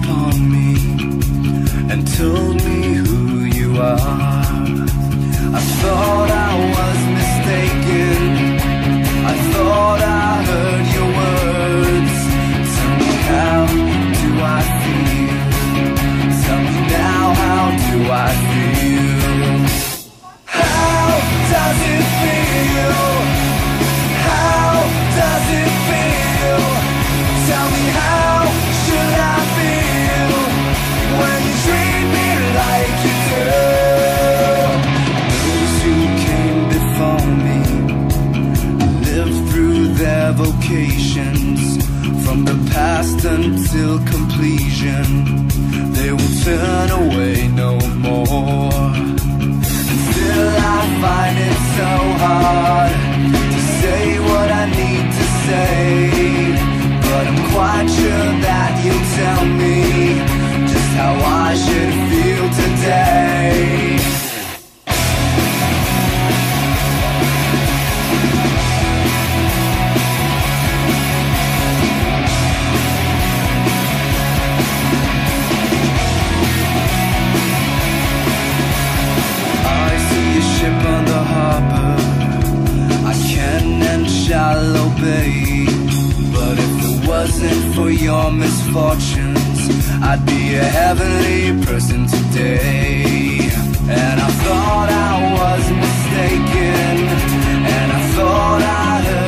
upon me and told me who you are. I thought I was mistaken, I thought I heard your words. Tell me, how do I feel? Tell me now, how do I feel? How does it feel? How does it feel? Tell me, how should I feel when you treat me like you do? Those who came before me lived through their vocations, from the past until completion. They will turn away no more. And still I find it so hard to say what I need to say, but I'm quite sure that you'll tell me just how I should feel today. I see a ship on the harbor, I can and shall obey. But if it wasn't for your misfortunes, I'd be a heavenly person today. And I thought I was mistaken, and I thought I heard